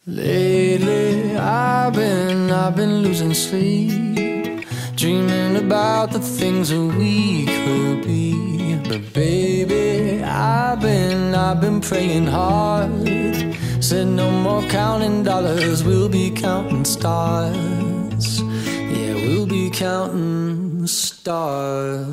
Lately I've been losing sleep, dreaming about the things that we could be. But baby, I've been praying hard. Said no more counting dollars, we'll be counting stars. Yeah, we'll be counting stars.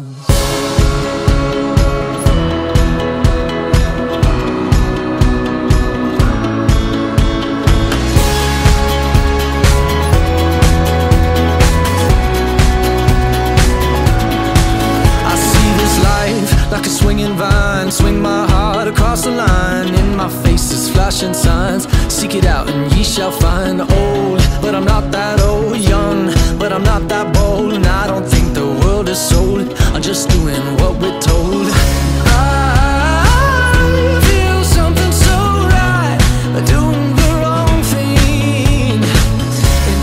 Like a swinging vine, swing my heart across the line. In my face is flashing signs. Seek it out and ye shall find. Old, but I'm not that old. Young, but I'm not that bold. And I don't think the world is sold. I'm just doing what we're told. I feel something so right, doing the wrong thing. And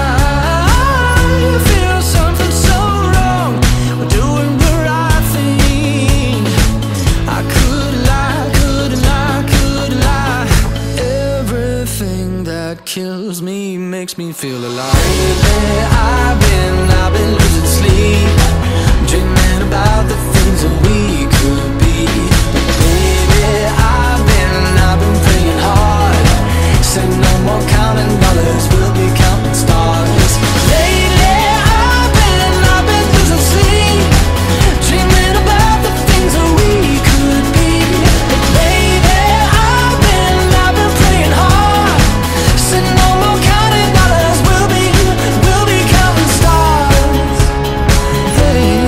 I feel something so wrong, doing the right thing. I could lie. Everything that kills me makes me feel alive. Lately I've been losing sleep, dreaming about the things that we could be. But baby, I've been praying hard. Said no more counting dollars, we'll be counting stars. Lately I've been losing sleep, dreaming about the things that we could be. But baby, I've been praying hard. Said no more counting dollars, we'll be counting stars. Hey.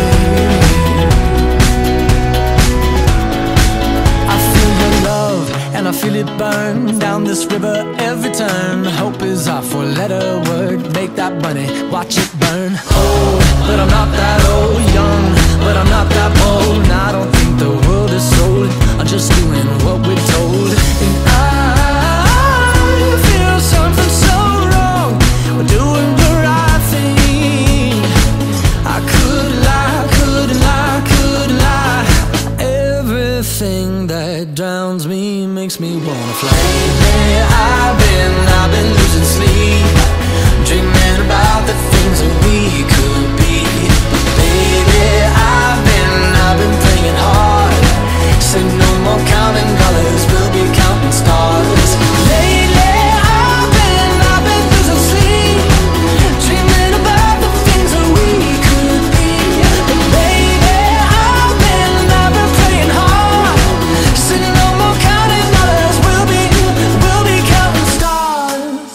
I feel your love and I feel it burn down this river every turn. Hope is our four-letter word. Make that money, watch it burn. Old, but I'm not that old. Young, but I'm not that bold. And I don't think the world is sold. I'm just doing what we're told. And I feel something so wrong, we're doing the right thing. I could lie. Everything that drowns me makes me wanna fly. Lately I've been losing sleep, dreaming about the things that we could be. But baby, I've been praying hard. Said no more counting dollars, we'll be counting stars. Lately I've been losing sleep, dreaming about the things that we could be. But baby, I've been praying hard. Said no more counting dollars, we'll be counting stars.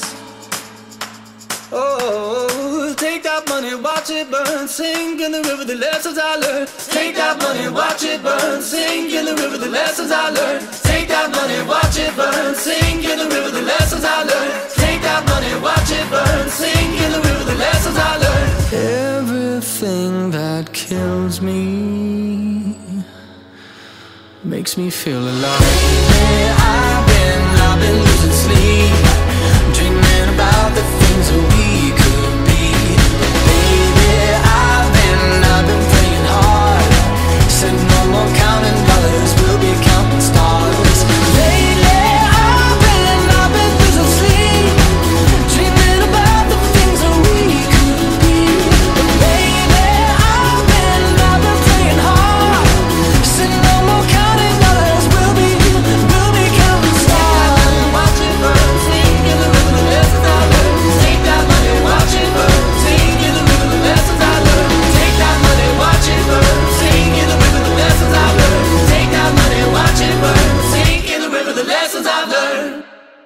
Oh, take that money, watch it burn, sink in the river the lessons I learned. Take that money, watch it burn, sink in the river the lessons I learned. Take that money, watch it burn, sink in the river the lessons I learned. Take that money, watch it burn, sink in the river the lessons I learned. Everything that kills me makes me feel alive. Lately I've been losing sleep, dreaming about the things that we could be. But baby, I've been praying hard. Said no more counting dollars, we'll be counting stars. Lately I've been losing sleep, dreaming about the things that we could be. But baby, I've been praying hard. Said no more counting dollars, we'll be counting stars. Watch it burn, sing in the river the lessons I learned. Take that money, watch it burn, sing in the river the lessons I learned. Take that money, watch it burn, sing in the river the lessons I learned. Take that money, watch it burn, sing in the river the lessons I've learned.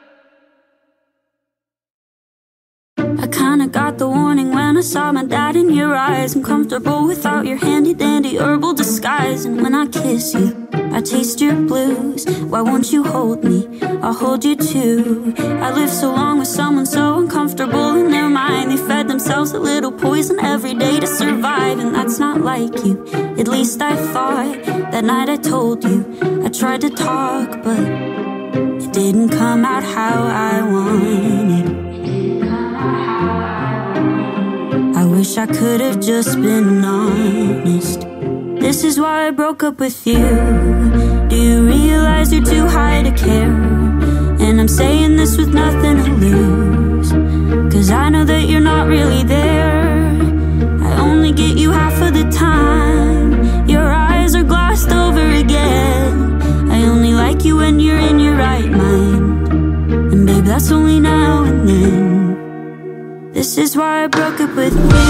I kinda got the warning when I saw my dad in your eyes. I'm comfortable without your handy-dandy herbal disguise. And when I kiss you, I taste your blues. Why won't you hold me? I'll hold you too. I lived so long with someone so uncomfortable in their mind. They fed themselves a little poison every day to survive. And that's not like you, at least I thought. That night I told you, I tried to talk, but it didn't come out how I wanted. I wish I could have just been honest. This is why I broke up with you. Do you realize you're too high to care? And I'm saying this with nothing to lose. 'Cause I know that you're not really there. I only get you half of the time. Your eyes are glossed over again. I only like you when you're in your right mind. And babe, that's only now and then. This is why I broke up with you.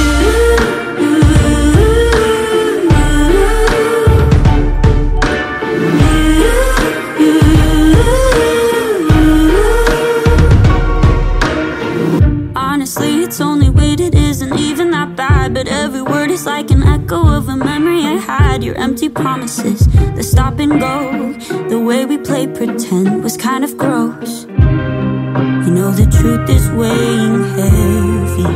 Honestly, it's only weight, it isn't even that bad. But every word is like an echo of a memory I had. Your empty promises, the stop and go, the way we played pretend was kind of gross. You know the truth is weighing heavy,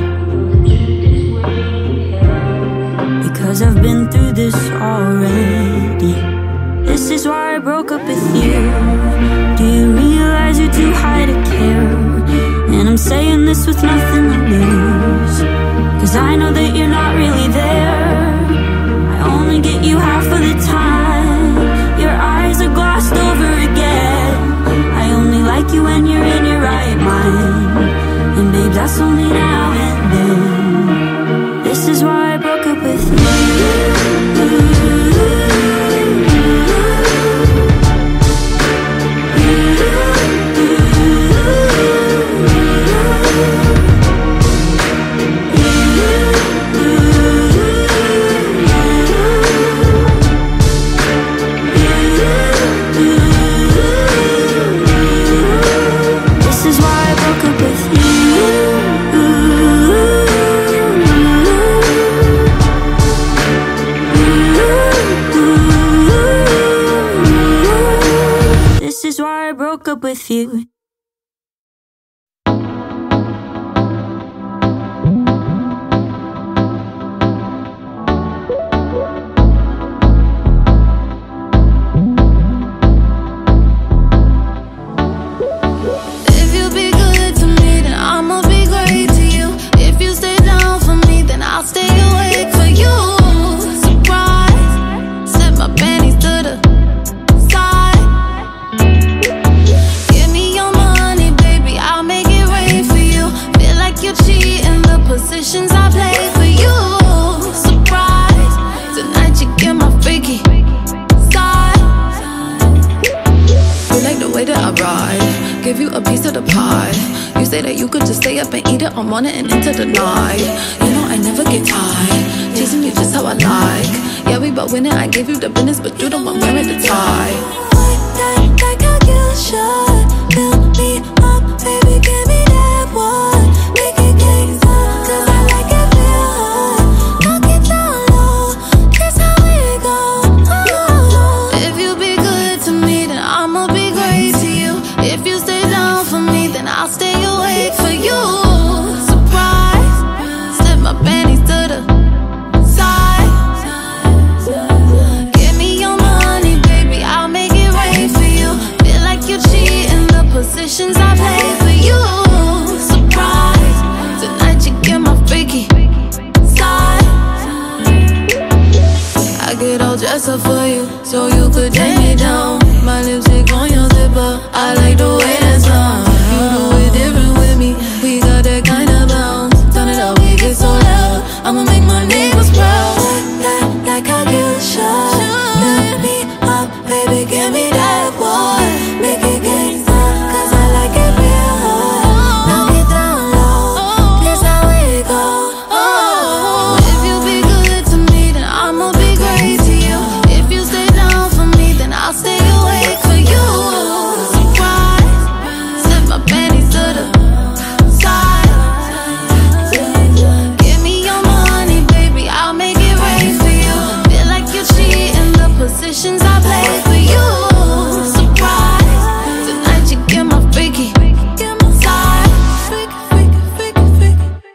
because I've been through this already. This is why I broke up with you. Do you realize you're too high to care? And I'm saying this with nothing to lose, 'cause I know that you're not really there. I only get you half of the time. Your eyes are glossed over again. I only like you when you're in your right mind. And babe, that's only now and then. This is why I broke up with you. Up with you. Want it and into the night. You know I never get tired, teasing you just how I like. Yeah, we both winning, I gave you the business, but you the one wearing the tie. Like how you should fill me up, baby, give me that one. Make it gangsta, 'cause I like it real hard. Knock it down low, that's how we go. If you be good to me, then I'ma be great to you. If you stay down for me, then I'll stay awake for you. My panties to the side. Give me your money, baby, I'll make it rain for you. Feel like you cheating the positions I play for you. Surprise, tonight you get my freaky side. I get all dressed up for you, so you could take me down. My lipstick on your zipper, I like the way that sounds. You do it different with me, we got that kind of bounce. Turn it up, we get so loud, I'ma make my neighbors proud. Like how you should. Lift me up, baby, give me that one. Make it gangsta, 'cause I like it real hard. Knock it down low, that's how we go. If you be good to me, then I'ma be great to you. If you stay down for me, then I'll stay awake for you. Surprise, slip my panties to the side. Positions I play for you. Surprise, tonight you get my freaky side. Freaky.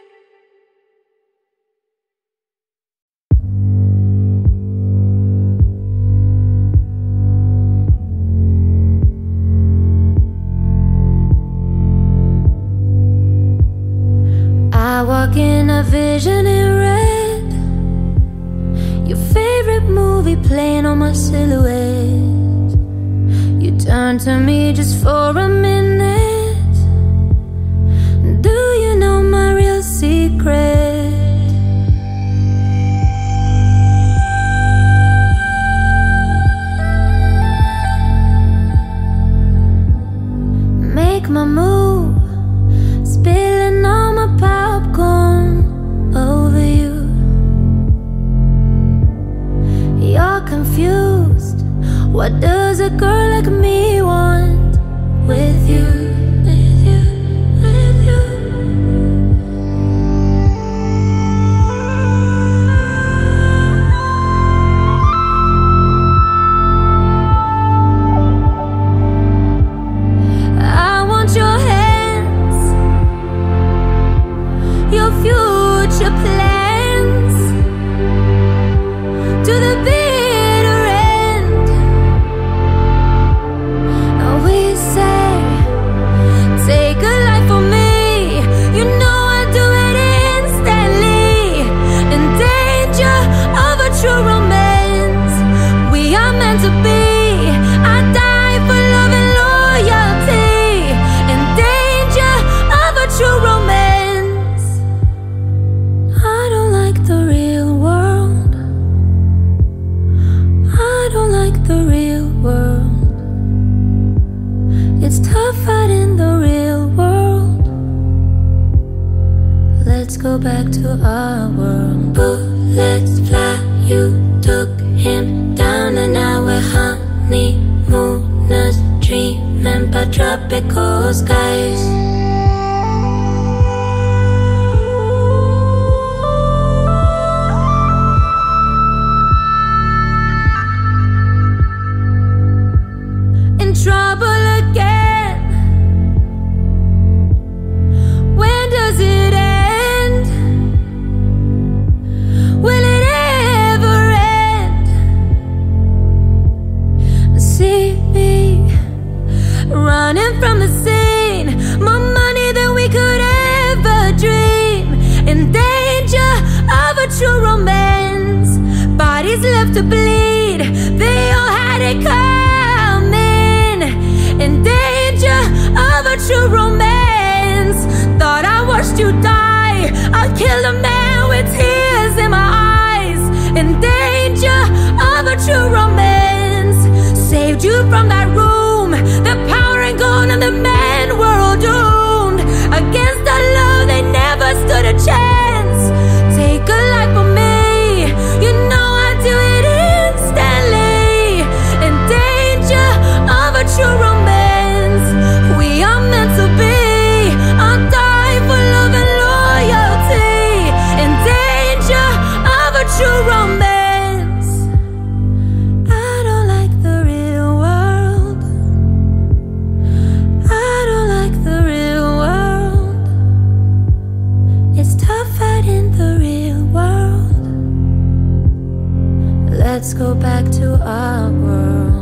I walk in a vision in red, your favorite movie playing on my silhouette. You turn to me just for a minute, move, spilling all my popcorn over you. You're confused. What does a girl like me want with you? With you, with you. I want your hands, your future plans, to the bitter end. We say, take a life for me. You know I'd do it instantly. In danger of a true romance, we are meant to be. I die for love and loyalty. In danger of a true romance. I don't like the real world. I don't like the real world. It's tough out in the real world. Let's go back to our world. Bullets fly, you took him down, and now we're honeymooners, dreaming about tropical skies. In trouble again. When does it end? Will it ever end? See me running from the scene, more money than we could ever dream. In danger of a true romance, bodies left to bleed. They all had it coming. In danger of a true romance, thought I watched you die. I killed a man with tears in my eyes. In danger of a true romance, saved you from that room. The power ain't gone and the men were all doomed. Against the love they never stood a chance. Take a life for me. You know I'd do it instantly. In danger of a true romance, we are meant to be. I'll die for love and loyalty. In danger of a true romance. I don't like the real world. I don't like the real world. It's tough out in the real world. Let's go back to our world.